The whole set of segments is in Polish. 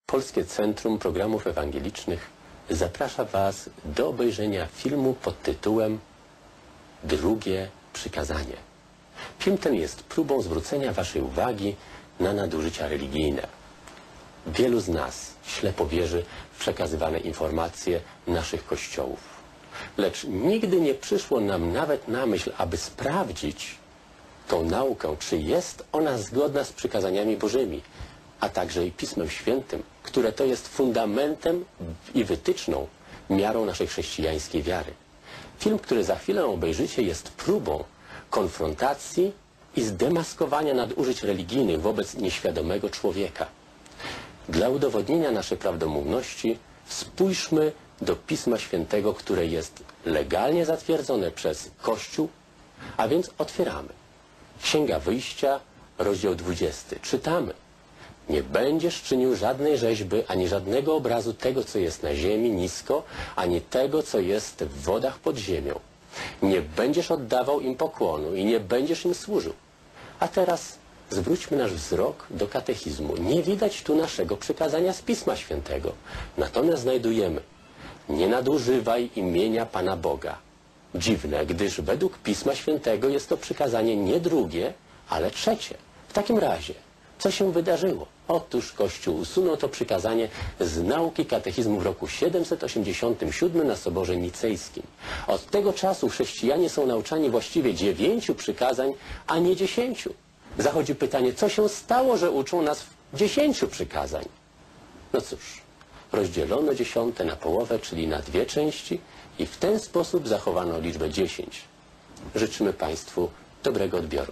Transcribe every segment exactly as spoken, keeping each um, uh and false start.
Polskie Centrum Programów Ewangelicznych zaprasza Was do obejrzenia filmu pod tytułem Drugie Przykazanie. Film ten jest próbą zwrócenia Waszej uwagi na nadużycia religijne. Wielu z nas ślepo wierzy w przekazywane informacje naszych kościołów. Lecz nigdy nie przyszło nam nawet na myśl, aby sprawdzić tą naukę, czy jest ona zgodna z przykazaniami Bożymi, a także i Pismem Świętym, które to jest fundamentem i wytyczną, miarą naszej chrześcijańskiej wiary. Film, który za chwilę obejrzycie, jest próbą konfrontacji i zdemaskowania nadużyć religijnych wobec nieświadomego człowieka. Dla udowodnienia naszej prawdomówności spójrzmy do Pisma Świętego, które jest legalnie zatwierdzone przez Kościół, a więc otwieramy. Księga Wyjścia, rozdział dwudziesty. Czytamy. Nie będziesz czynił żadnej rzeźby, ani żadnego obrazu tego, co jest na ziemi nisko, ani tego, co jest w wodach pod ziemią. Nie będziesz oddawał im pokłonu i nie będziesz im służył. A teraz zwróćmy nasz wzrok do katechizmu. Nie widać tu naszego przykazania z Pisma Świętego. Natomiast znajdujemy: nie nadużywaj imienia Pana Boga. Dziwne, gdyż według Pisma Świętego jest to przykazanie nie drugie, ale trzecie. W takim razie, co się wydarzyło? Otóż Kościół usunął to przykazanie z nauki katechizmu w roku siedemset osiemdziesiątym siódmym na Soborze Nicejskim. Od tego czasu chrześcijanie są nauczani właściwie dziewięciu przykazań, a nie dziesięciu. Zachodzi pytanie, co się stało, że uczą nas dziesięciu przykazań? No cóż, rozdzielono dziesiąte na połowę, czyli na dwie części, i w ten sposób zachowano liczbę dziesięć. Życzymy Państwu dobrego odbioru.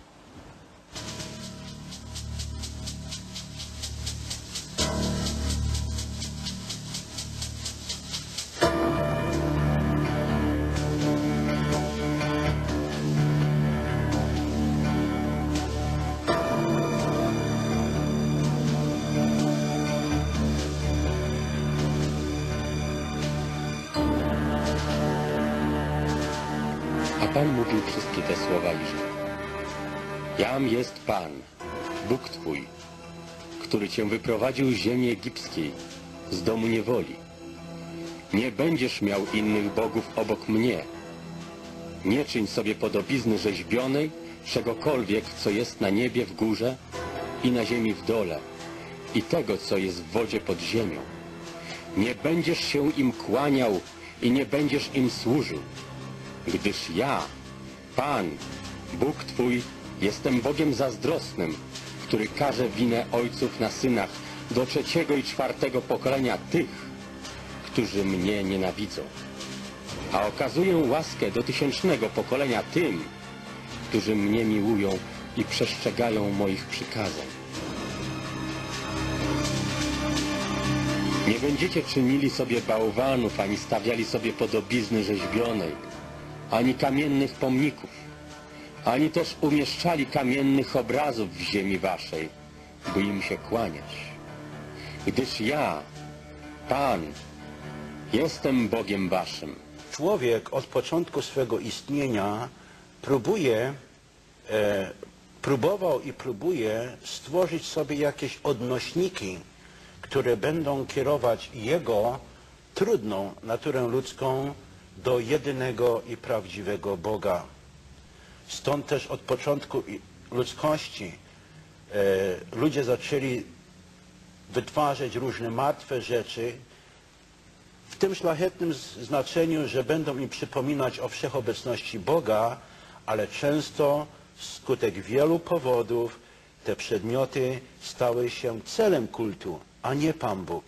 A Pan mówił wszystkie te słowa i rzekł: Jam jest Pan, Bóg Twój, który Cię wyprowadził z ziemi egipskiej, z domu niewoli. Nie będziesz miał innych bogów obok mnie. Nie czyń sobie podobizny rzeźbionej, czegokolwiek, co jest na niebie w górze i na ziemi w dole, i tego, co jest w wodzie pod ziemią. Nie będziesz się im kłaniał i nie będziesz im służył. Gdyż ja, Pan, Bóg Twój, jestem Bogiem zazdrosnym, który karze winę ojców na synach do trzeciego i czwartego pokolenia tych, którzy mnie nienawidzą. A okazuję łaskę do tysięcznego pokolenia tym, którzy mnie miłują i przestrzegają moich przykazań. Nie będziecie czynili sobie bałwanów, ani stawiali sobie podobizny rzeźbionej, ani kamiennych pomników, ani też umieszczali kamiennych obrazów w ziemi waszej, by im się kłaniać. Gdyż ja, Pan, jestem Bogiem waszym. Człowiek od początku swego istnienia próbuje, e, próbował i próbuje stworzyć sobie jakieś odnośniki, które będą kierować jego trudną naturę ludzką do jedynego i prawdziwego Boga. Stąd też od początku ludzkości e, ludzie zaczęli wytwarzać różne martwe rzeczy, w tym szlachetnym znaczeniu, że będą im przypominać o wszechobecności Boga, ale często wskutek wielu powodów te przedmioty stały się celem kultu, a nie Pan Bóg.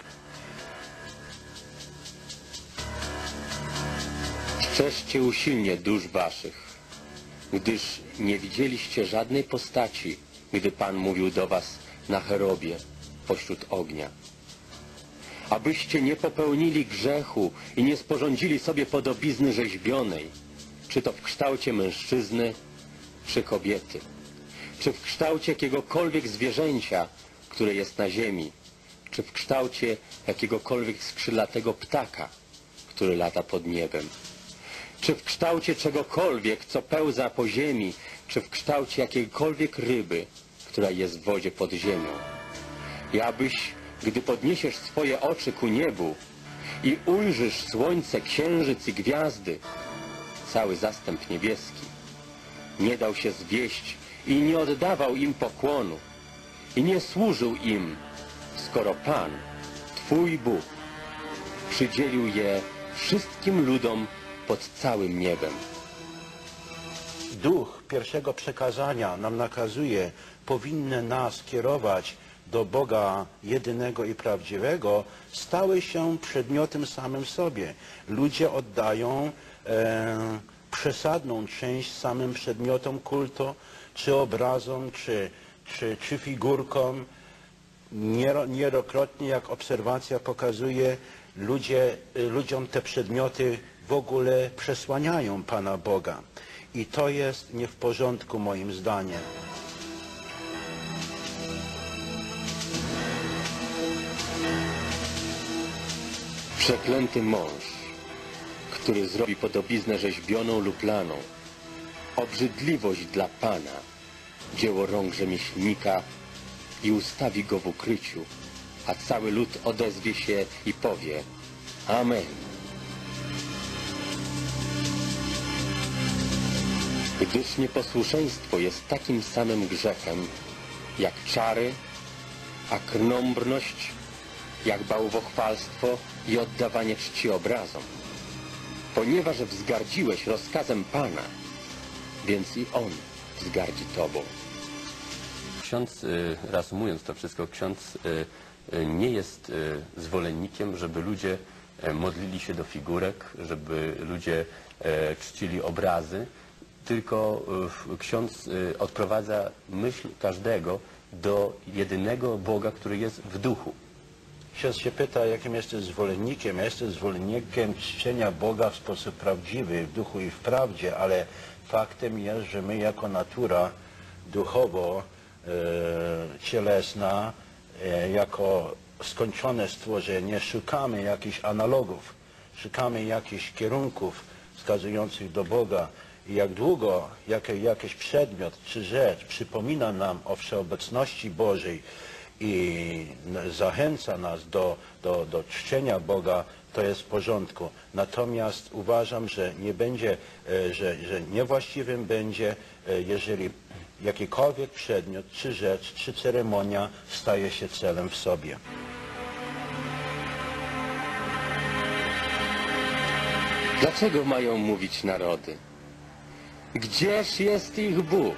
Strzeżcie usilnie dusz waszych, gdyż nie widzieliście żadnej postaci, gdy Pan mówił do was na cherubie pośród ognia. Abyście nie popełnili grzechu i nie sporządzili sobie podobizny rzeźbionej, czy to w kształcie mężczyzny, czy kobiety, czy w kształcie jakiegokolwiek zwierzęcia, które jest na ziemi, czy w kształcie jakiegokolwiek skrzydlatego ptaka, który lata pod niebem, czy w kształcie czegokolwiek, co pełza po ziemi, czy w kształcie jakiejkolwiek ryby, która jest w wodzie pod ziemią. I abyś gdy podniesiesz swoje oczy ku niebu i ujrzysz słońce, księżyc i gwiazdy, cały zastęp niebieski, nie dał się zwieść i nie oddawał im pokłonu i nie służył im, skoro Pan, Twój Bóg, przydzielił je wszystkim ludom pod całym niebem. Duch pierwszego przekazania nam nakazuje, powinny nas kierować do Boga jedynego i prawdziwego, stały się przedmiotem samym sobie. Ludzie oddają e, przesadną część samym przedmiotom kultu, czy obrazom, czy, czy, czy figurkom. Niejednokrotnie, jak obserwacja pokazuje, ludzie, ludziom te przedmioty w ogóle przesłaniają Pana Boga. I to jest nie w porządku moim zdaniem. Przeklęty mąż, który zrobi podobiznę rzeźbioną lub laną, obrzydliwość dla Pana, dzieło rąk rzemieślnika i ustawi go w ukryciu, a cały lud odezwie się i powie Amen. Gdyż nieposłuszeństwo jest takim samym grzechem, jak czary, a krnąbrność, jak bałwochwalstwo i oddawanie czci obrazom. Ponieważ wzgardziłeś rozkazem Pana, więc i On wzgardzi Tobą. Ksiądz, y, reasumując to wszystko, ksiądz y, y, nie jest y, zwolennikiem, żeby ludzie y, modlili się do figurek, żeby ludzie y, czcili obrazy, tylko y, ksiądz y, odprowadza myśl każdego do jedynego Boga, który jest w duchu. Ksiądz się pyta, jakim jesteś zwolennikiem. Ja jestem zwolennikiem czczenia Boga w sposób prawdziwy, w duchu i w prawdzie, ale faktem jest, że my jako natura duchowo, e, cielesna, e, jako skończone stworzenie szukamy jakichś analogów, szukamy jakichś kierunków wskazujących do Boga. I jak długo jak, jakiś przedmiot czy rzecz przypomina nam o wszeobecności Bożej i zachęca nas do, do, do czczenia Boga, to jest w porządku. Natomiast uważam, że nie będzie, że, że niewłaściwym będzie, jeżeli jakikolwiek przedmiot, czy rzecz, czy ceremonia staje się celem w sobie. Dlaczego mają mówić narody? Gdzież jest ich Bóg?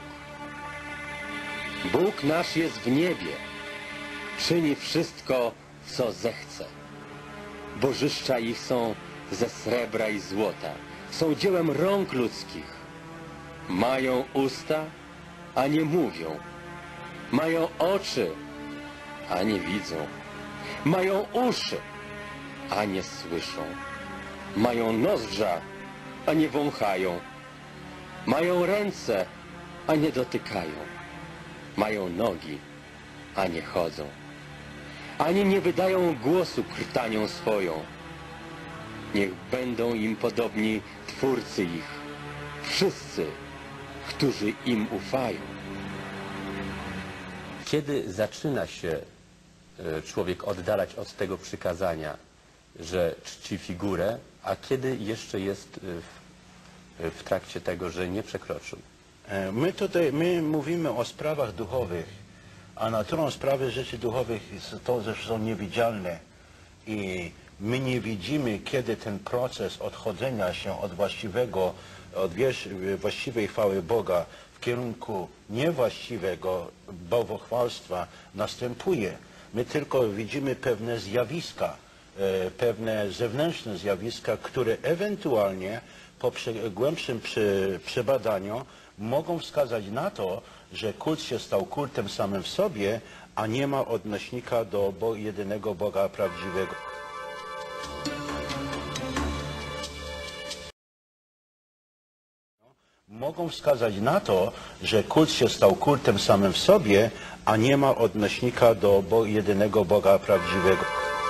Bóg nasz jest w niebie. Czyni wszystko, co zechce. Bożyszcza ich są ze srebra i złota. Są dziełem rąk ludzkich. Mają usta, a nie mówią. Mają oczy, a nie widzą. Mają uszy, a nie słyszą. Mają nozdrza, a nie wąchają. Mają ręce, a nie dotykają. Mają nogi, a nie chodzą. Ani nie wydają głosu krtanią swoją. Niech będą im podobni Twórcy ich, wszyscy, którzy im ufają. Kiedy zaczyna się y, człowiek oddalać od tego przykazania, że czci figurę, a kiedy jeszcze jest y, w, w trakcie tego, że nie przekroczył? My tutaj, my mówimy o sprawach duchowych, a naturą sprawy rzeczy duchowych jest to, że są niewidzialne i my nie widzimy, kiedy ten proces odchodzenia się od właściwego, od właściwej chwały Boga w kierunku niewłaściwego bałwochwalstwa następuje. My tylko widzimy pewne zjawiska, pewne zewnętrzne zjawiska, które ewentualnie po głębszym przebadaniu mogą wskazać na to, że kult się stał kultem samym w sobie, a nie ma odnośnika do Bo jedynego Boga prawdziwego. Mogą wskazać na to, że kult się stał kultem samym w sobie, a nie ma odnośnika do Bo jedynego Boga prawdziwego.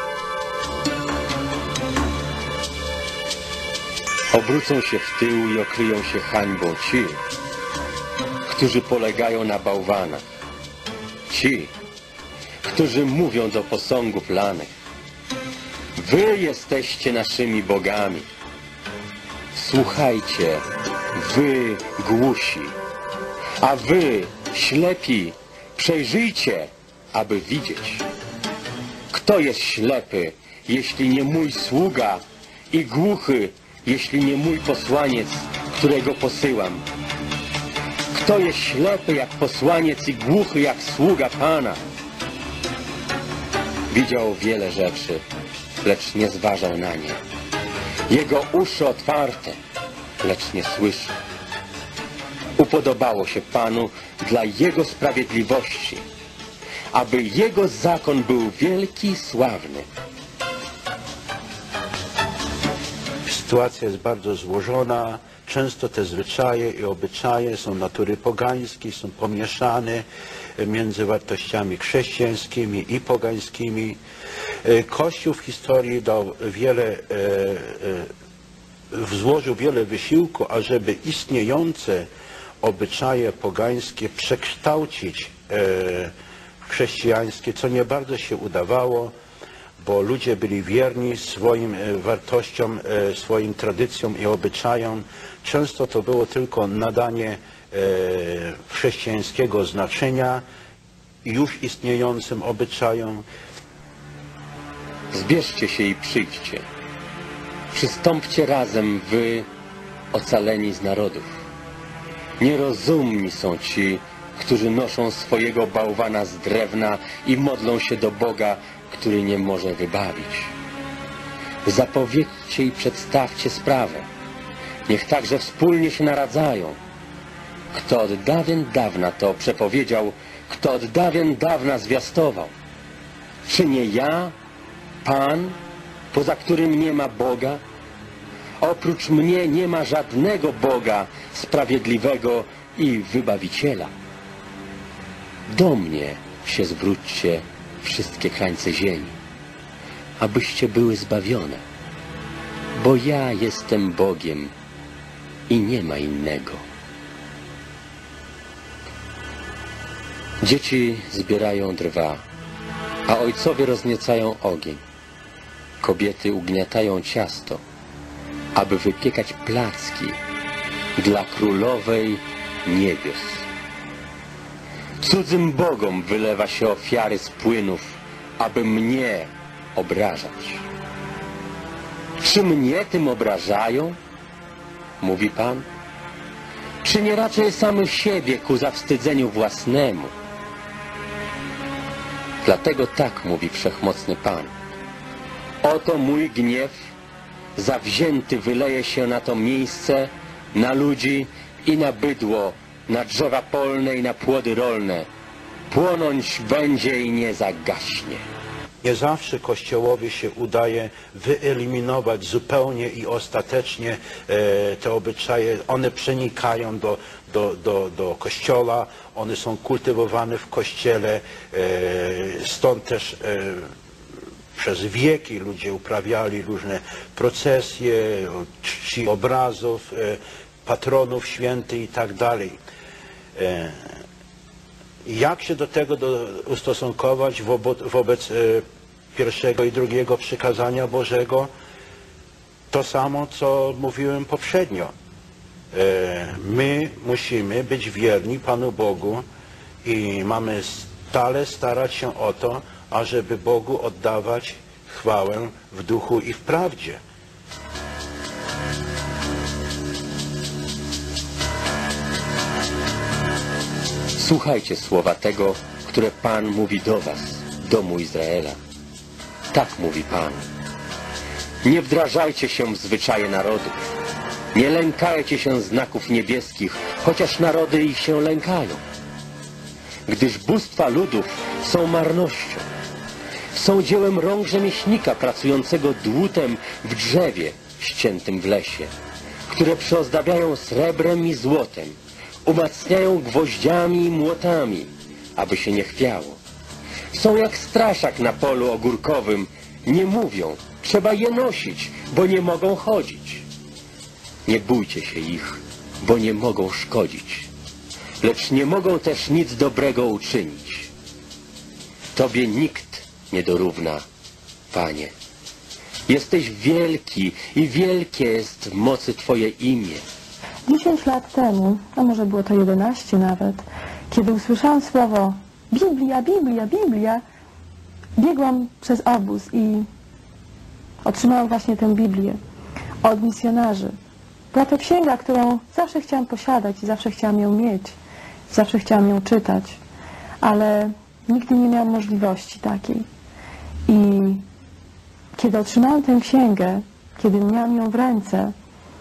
Obrócą się w tył i okryją się hańbą ci, którzy polegają na bałwanach. Ci, którzy mówią do posągów lanych: wy jesteście naszymi bogami. Słuchajcie, wy głusi, a wy ślepi, przejrzyjcie, aby widzieć. Kto jest ślepy, jeśli nie mój sługa, i głuchy, jeśli nie mój posłaniec, którego posyłam? Kto jest ślepy jak posłaniec i głuchy jak sługa Pana? Widział wiele rzeczy, lecz nie zważał na nie. Jego uszy otwarte, lecz nie słyszy. Upodobało się Panu dla Jego sprawiedliwości, aby Jego zakon był wielki i sławny. Sytuacja jest bardzo złożona. Często te zwyczaje i obyczaje są natury pogańskiej, są pomieszane między wartościami chrześcijańskimi i pogańskimi. Kościół w historii dał wiele, włożył wiele wysiłku, ażeby istniejące obyczaje pogańskie przekształcić w chrześcijańskie, co nie bardzo się udawało, bo ludzie byli wierni swoim wartościom, swoim tradycjom i obyczajom. Często to było tylko nadanie chrześcijańskiego znaczenia już istniejącym obyczajom. Zbierzcie się i przyjdźcie. Przystąpcie razem, wy, ocaleni z narodów. Nierozumni są ci, którzy noszą swojego bałwana z drewna i modlą się do Boga, który nie może wybawić. Zapowiedzcie i przedstawcie sprawę. Niech także wspólnie się naradzają. Kto od dawien dawna to przepowiedział, kto od dawien dawna zwiastował? Czy nie ja, Pan, poza którym nie ma Boga? Oprócz mnie nie ma żadnego Boga sprawiedliwego i wybawiciela. Do mnie się zwróćcie, wszystkie krańce ziemi, abyście były zbawione, bo ja jestem Bogiem i nie ma innego. Dzieci zbierają drwa, a ojcowie rozniecają ogień. Kobiety ugniatają ciasto, aby wypiekać placki dla królowej niebios. Cudzym bogom wylewa się ofiary z płynów, aby mnie obrażać. Czy mnie tym obrażają? Mówi Pan. Czy nie raczej samych siebie ku zawstydzeniu własnemu? Dlatego tak mówi Wszechmocny Pan. Oto mój gniew zawzięty wyleje się na to miejsce, na ludzi i na bydło, na drzewa polne i na płody rolne. Płonąć będzie i nie zagaśnie. Nie zawsze Kościołowi się udaje wyeliminować zupełnie i ostatecznie e, te obyczaje. One przenikają do, do, do, do Kościoła, one są kultywowane w Kościele, e, stąd też e, przez wieki ludzie uprawiali różne procesje, czci obrazów, e, patronów świętych i tak dalej. E, Jak się do tego do, ustosunkować wobec, wobec e, pierwszego i drugiego przykazania Bożego? To samo, co mówiłem poprzednio. E, my musimy być wierni Panu Bogu i mamy stale starać się o to, ażeby Bogu oddawać chwałę w duchu i w prawdzie. Słuchajcie słowa tego, które Pan mówi do was, domu Izraela. Tak mówi Pan. Nie wdrażajcie się w zwyczaje narodów. Nie lękajcie się znaków niebieskich, chociaż narody ich się lękają. Gdyż bóstwa ludów są marnością. Są dziełem rąk rzemieślnika pracującego dłutem w drzewie ściętym w lesie, które przyozdabiają srebrem i złotem, umacniają gwoździami i młotami, aby się nie chwiało. Są jak straszak na polu ogórkowym, nie mówią, trzeba je nosić, bo nie mogą chodzić. Nie bójcie się ich, bo nie mogą szkodzić, lecz nie mogą też nic dobrego uczynić. Tobie nikt nie dorówna, Panie. Jesteś wielki i wielkie jest w mocy Twoje imię. Dziesięć lat temu, a może było to jedenaście nawet, kiedy usłyszałam słowo Biblia, Biblia, Biblia, biegłam przez obóz i otrzymałam właśnie tę Biblię od misjonarzy. Była to księga, którą zawsze chciałam posiadać i zawsze chciałam ją mieć, zawsze chciałam ją czytać, ale nigdy nie miałam możliwości takiej. I kiedy otrzymałam tę księgę, kiedy miałam ją w ręce,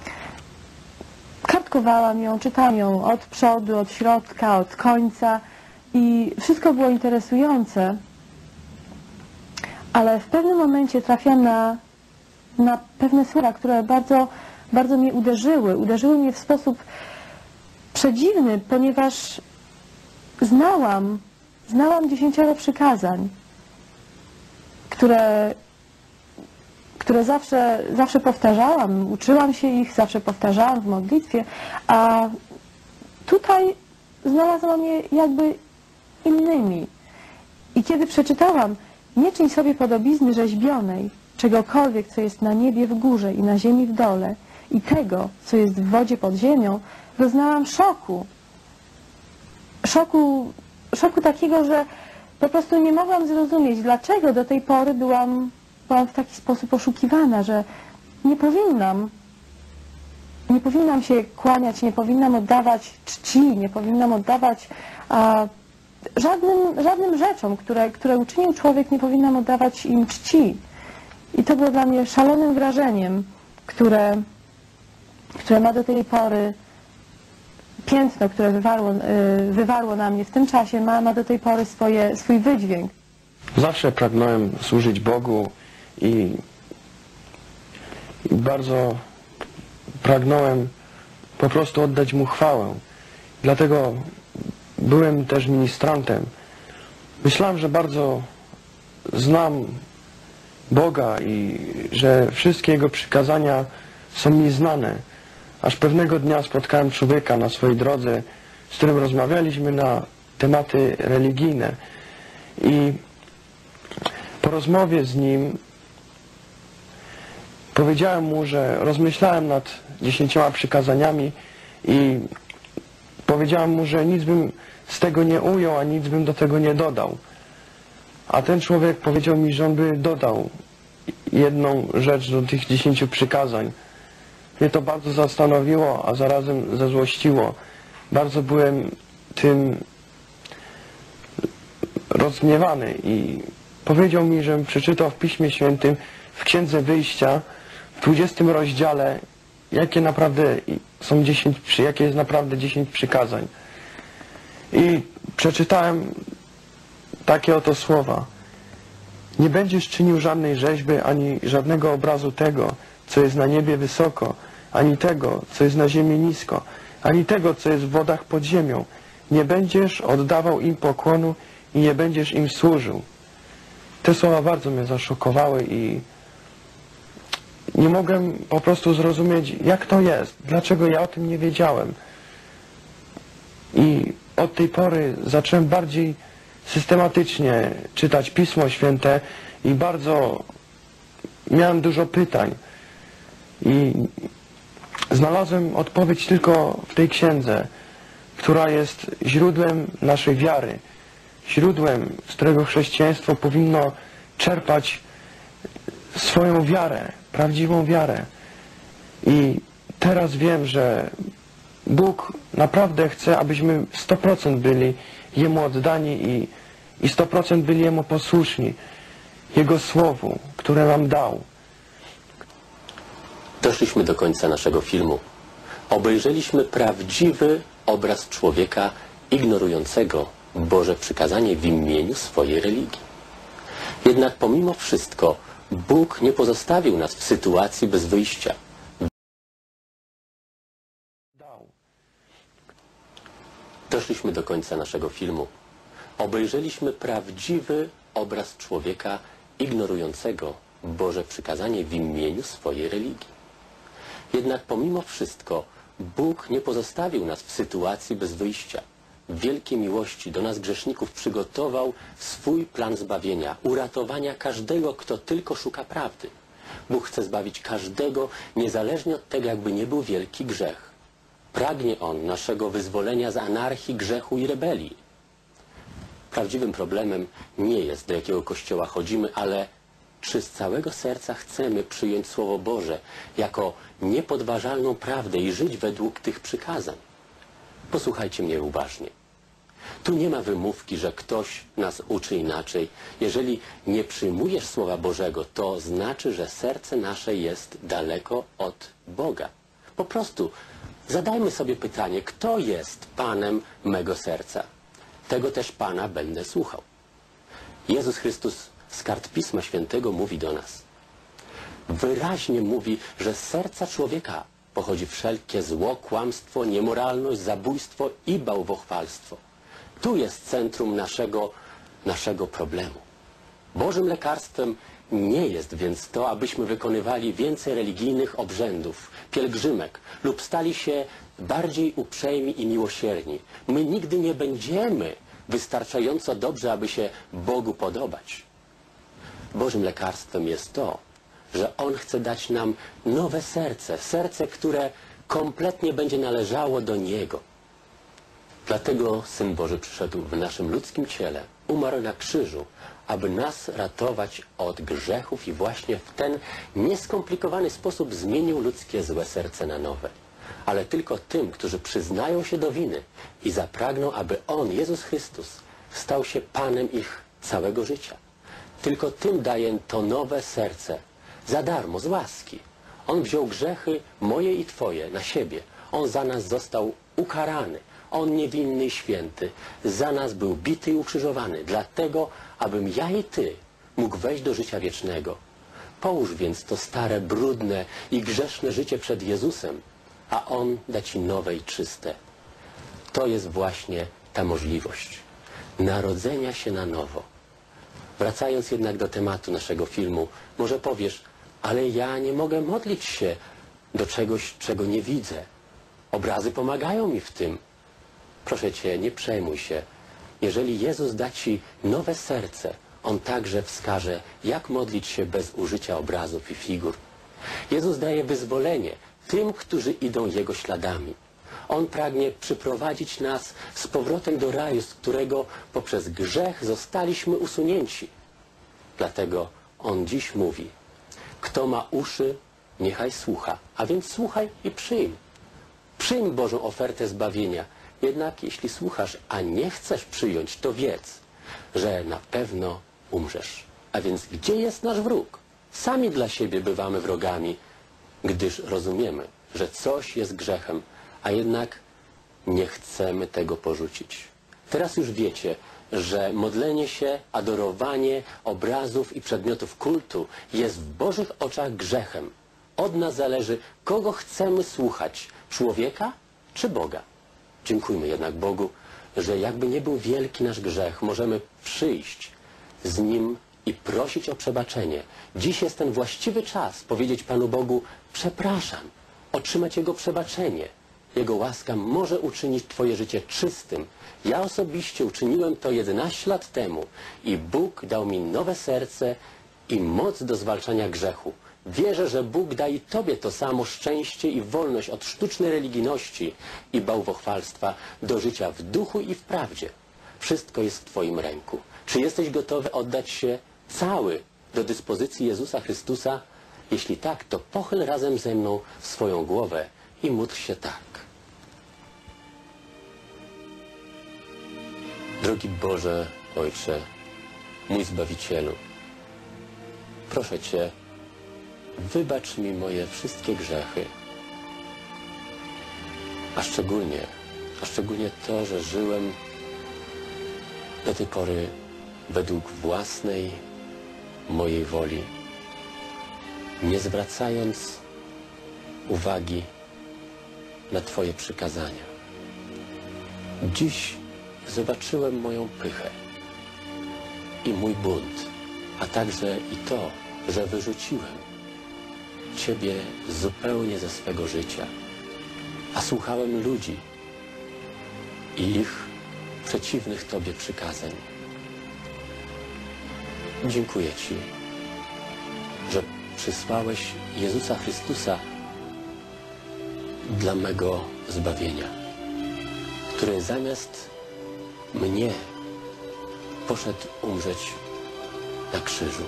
kartkowałam ją, czytałam ją od przodu, od środka, od końca i wszystko było interesujące, ale w pewnym momencie trafiłam na, na pewne słowa, które bardzo, bardzo mnie uderzyły. Uderzyły mnie w sposób przedziwny, ponieważ znałam, znałam dziesięcioro przykazań, które, które zawsze, zawsze powtarzałam, uczyłam się ich, zawsze powtarzałam w modlitwie, a tutaj znalazłam je jakby innymi. I kiedy przeczytałam, nie czyń sobie podobizny rzeźbionej, czegokolwiek, co jest na niebie w górze i na ziemi w dole, i tego, co jest w wodzie pod ziemią, doznałam szoku. Szoku, szoku takiego, że po prostu nie mogłam zrozumieć, dlaczego do tej pory byłam, byłam w taki sposób oszukiwana, że nie powinnam, nie powinnam się kłaniać, nie powinnam oddawać czci, nie powinnam oddawać a, żadnym, żadnym rzeczom, które, które uczynił człowiek, nie powinnam oddawać im czci. I to było dla mnie szalonym wrażeniem, które, które ma do tej pory piętno, które wywarło, wywarło na mnie w tym czasie, ma, ma do tej pory swoje, swój wydźwięk. Zawsze pragnąłem służyć Bogu i, i bardzo pragnąłem po prostu oddać Mu chwałę. Dlatego byłem też ministrantem. Myślałem, że bardzo znam Boga i że wszystkie Jego przykazania są mi znane. Aż pewnego dnia spotkałem człowieka na swojej drodze, z którym rozmawialiśmy na tematy religijne. I po rozmowie z nim powiedziałem mu, że rozmyślałem nad dziesięcioma przykazaniami i powiedziałem mu, że nic bym z tego nie ujął, a nic bym do tego nie dodał. A ten człowiek powiedział mi, że on by dodał jedną rzecz do tych dziesięciu przykazań. Mnie to bardzo zastanowiło, a zarazem zezłościło. Bardzo byłem tym rozgniewany i powiedział mi, żebym przeczytał w Piśmie Świętym, w Księdze Wyjścia, w dwudziestym rozdziale, jakie naprawdę są dziesięć, jakie jest naprawdę dziesięć przykazań. I przeczytałem takie oto słowa. Nie będziesz czynił żadnej rzeźby, ani żadnego obrazu tego, co jest na niebie wysoko, ani tego, co jest na ziemi nisko, ani tego, co jest w wodach pod ziemią. Nie będziesz oddawał im pokłonu i nie będziesz im służył. Te słowa bardzo mnie zaszokowały i nie mogłem po prostu zrozumieć, jak to jest, dlaczego ja o tym nie wiedziałem. I od tej pory zacząłem bardziej systematycznie czytać Pismo Święte i bardzo miałem dużo pytań. I znalazłem odpowiedź tylko w tej księdze, która jest źródłem naszej wiary, źródłem, z którego chrześcijaństwo powinno czerpać swoją wiarę, prawdziwą wiarę. I teraz wiem, że Bóg naprawdę chce, abyśmy sto procent byli Jemu oddani i, i sto procent byli Jemu posłuszni, Jego Słowu, które nam dał. Doszliśmy do końca naszego filmu. Obejrzeliśmy prawdziwy obraz człowieka ignorującego Boże przykazanie w imieniu swojej religii. Jednak pomimo wszystko Bóg nie pozostawił nas w sytuacji bez wyjścia. Doszliśmy do końca naszego filmu. Obejrzeliśmy prawdziwy obraz człowieka ignorującego Boże przykazanie w imieniu swojej religii. Jednak pomimo wszystko Bóg nie pozostawił nas w sytuacji bez wyjścia. w wielkiej miłości do nas grzeszników przygotował swój plan zbawienia, uratowania każdego, kto tylko szuka prawdy. Bóg chce zbawić każdego, niezależnie od tego, jakby nie był wielki grzech. Pragnie On naszego wyzwolenia z anarchii, grzechu i rebelii. Prawdziwym problemem nie jest, do jakiego kościoła chodzimy, ale czy z całego serca chcemy przyjąć Słowo Boże jako niepodważalną prawdę i żyć według tych przykazań? Posłuchajcie mnie uważnie. Tu nie ma wymówki, że ktoś nas uczy inaczej. Jeżeli nie przyjmujesz Słowa Bożego, to znaczy, że serce nasze jest daleko od Boga. Po prostu zadajmy sobie pytanie, kto jest Panem mego serca? Tego też Pana będę słuchał. Jezus Chrystus z kart Pisma Świętego mówi do nas. Wyraźnie mówi, że z serca człowieka pochodzi wszelkie zło, kłamstwo, niemoralność, zabójstwo i bałwochwalstwo. Tu jest centrum naszego, naszego problemu. Bożym lekarstwem nie jest więc to, abyśmy wykonywali więcej religijnych obrzędów, pielgrzymek lub stali się bardziej uprzejmi i miłosierni. My nigdy nie będziemy wystarczająco dobrze, aby się Bogu podobać. Bożym lekarstwem jest to, że On chce dać nam nowe serce, serce, które kompletnie będzie należało do Niego. Dlatego Syn Boży przyszedł w naszym ludzkim ciele, umarł na krzyżu, aby nas ratować od grzechów i właśnie w ten nieskomplikowany sposób zmienił ludzkie złe serce na nowe. Ale tylko tym, którzy przyznają się do winy i zapragną, aby On, Jezus Chrystus, stał się Panem ich całego życia. Tylko tym daje to nowe serce, za darmo, z łaski. On wziął grzechy moje i Twoje na siebie. On za nas został ukarany. On niewinny i święty. Za nas był bity i ukrzyżowany. Dlatego, abym ja i Ty mógł wejść do życia wiecznego. Połóż więc to stare, brudne i grzeszne życie przed Jezusem, a On da Ci nowe i czyste. To jest właśnie ta możliwość narodzenia się na nowo. Wracając jednak do tematu naszego filmu, może powiesz, ale ja nie mogę modlić się do czegoś, czego nie widzę. Obrazy pomagają mi w tym. Proszę Cię, nie przejmuj się. Jeżeli Jezus da Ci nowe serce, On także wskaże, jak modlić się bez użycia obrazów i figur. Jezus daje wyzwolenie tym, którzy idą Jego śladami. On pragnie przyprowadzić nas z powrotem do raju, z którego poprzez grzech zostaliśmy usunięci. Dlatego On dziś mówi, kto ma uszy, niechaj słucha, a więc słuchaj i przyjm. Przyjm Bożą ofertę zbawienia. Jednak jeśli słuchasz, a nie chcesz przyjąć, to wiedz, że na pewno umrzesz. A więc gdzie jest nasz wróg? Sami dla siebie bywamy wrogami, gdyż rozumiemy, że coś jest grzechem, a jednak nie chcemy tego porzucić. Teraz już wiecie, że modlenie się, adorowanie obrazów i przedmiotów kultu jest w Bożych oczach grzechem. Od nas zależy, kogo chcemy słuchać, człowieka czy Boga. Dziękujmy jednak Bogu, że jakby nie był wielki nasz grzech, możemy przyjść z Nim i prosić o przebaczenie. Dziś jest ten właściwy czas powiedzieć Panu Bogu, przepraszam, otrzymać Jego przebaczenie. Jego łaska może uczynić Twoje życie czystym. Ja osobiście uczyniłem to jedenaście lat temu i Bóg dał mi nowe serce i moc do zwalczania grzechu. Wierzę, że Bóg da i Tobie to samo szczęście i wolność od sztucznej religijności i bałwochwalstwa do życia w duchu i w prawdzie. Wszystko jest w Twoim ręku. Czy jesteś gotowy oddać się cały do dyspozycji Jezusa Chrystusa? Jeśli tak, to pochyl razem ze mną swoją głowę i módl się tak. Drogi Boże, Ojcze, mój Zbawicielu, proszę Cię, wybacz mi moje wszystkie grzechy, a szczególnie, a szczególnie to, że żyłem do tej pory według własnej, mojej woli, nie zwracając uwagi na Twoje przykazania. Dziś zobaczyłem moją pychę i mój bunt, a także i to, że wyrzuciłem Ciebie zupełnie ze swego życia, a słuchałem ludzi i ich przeciwnych Tobie przykazań. Dziękuję Ci, że przysłałeś Jezusa Chrystusa dla mego zbawienia, który zamiast mnie poszedł umrzeć na krzyżu.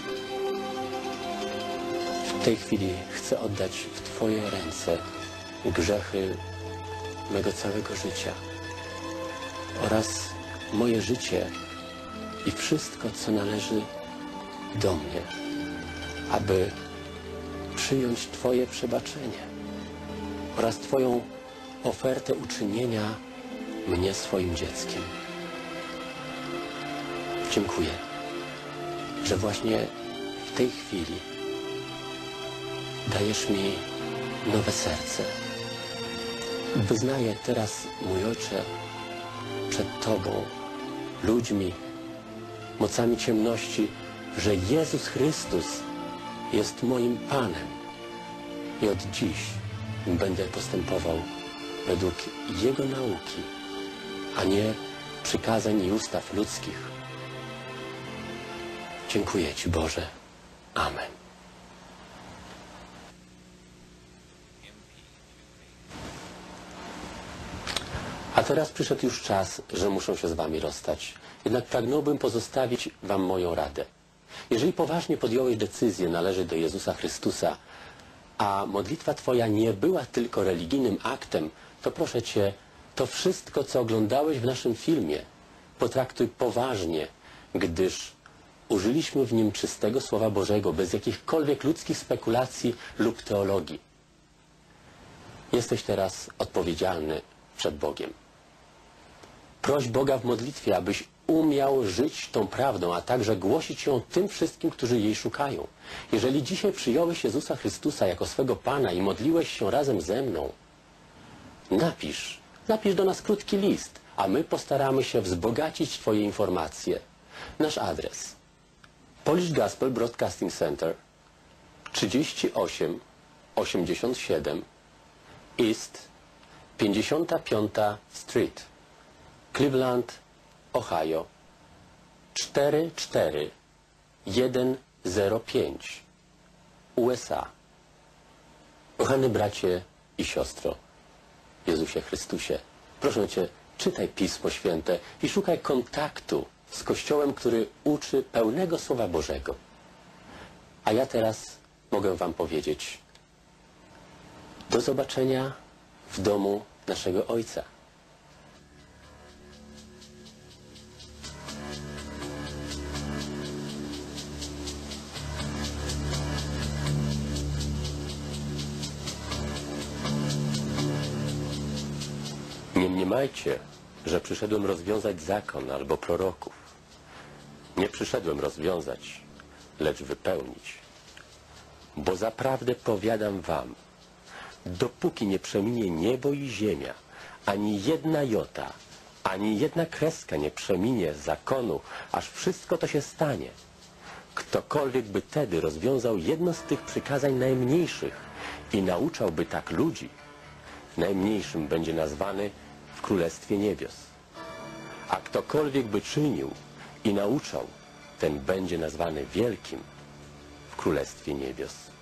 W tej chwili chcę oddać w Twoje ręce grzechy mego całego życia oraz moje życie i wszystko, co należy do mnie, aby przyjąć Twoje przebaczenie oraz Twoją ofertę uczynienia mnie swoim dzieckiem. Dziękuję, że właśnie w tej chwili dajesz mi nowe serce. Wyznaję teraz, mój Ojcze, przed Tobą, ludźmi, mocami ciemności, że Jezus Chrystus jest moim Panem i od dziś będę postępował według Jego nauki, a nie przykazań i ustaw ludzkich. Dziękuję Ci, Boże. Amen. A teraz przyszedł już czas, że muszę się z Wami rozstać. Jednak pragnąłbym pozostawić Wam moją radę. Jeżeli poważnie podjąłeś decyzję należeć do Jezusa Chrystusa, a modlitwa Twoja nie była tylko religijnym aktem, to proszę Cię, to wszystko, co oglądałeś w naszym filmie, potraktuj poważnie, gdyż użyliśmy w nim czystego Słowa Bożego, bez jakichkolwiek ludzkich spekulacji lub teologii. Jesteś teraz odpowiedzialny przed Bogiem. Proś Boga w modlitwie, abyś umiał żyć tą prawdą, a także głosić ją tym wszystkim, którzy jej szukają. Jeżeli dzisiaj przyjąłeś Jezusa Chrystusa jako swego Pana i modliłeś się razem ze mną, napisz, napisz do nas krótki list, a my postaramy się wzbogacić Twoje informacje. Nasz adres: Polish Gospel Broadcasting Center, trzydzieści osiem osiemdziesiąt siedem East pięćdziesiąta piąta Street, Cleveland, Ohio cztery cztery jeden zero pięć, U S A. Kochany bracie i siostro w Jezusie Chrystusie, proszę Cię, czytaj Pismo Święte i szukaj kontaktu z Kościołem, który uczy pełnego Słowa Bożego. A ja teraz mogę Wam powiedzieć: do zobaczenia w domu naszego Ojca. Nie mniemajcie, że przyszedłem rozwiązać zakon albo proroków. Nie przyszedłem rozwiązać, lecz wypełnić. Bo zaprawdę powiadam wam, dopóki nie przeminie niebo i ziemia, ani jedna jota, ani jedna kreska nie przeminie zakonu, aż wszystko to się stanie. Ktokolwiek by tedy rozwiązał jedno z tych przykazań najmniejszych i nauczałby tak ludzi, najmniejszym będzie nazwany w Królestwie Niebios. A ktokolwiek by czynił i nauczał, ten będzie nazwany wielkim w Królestwie Niebios.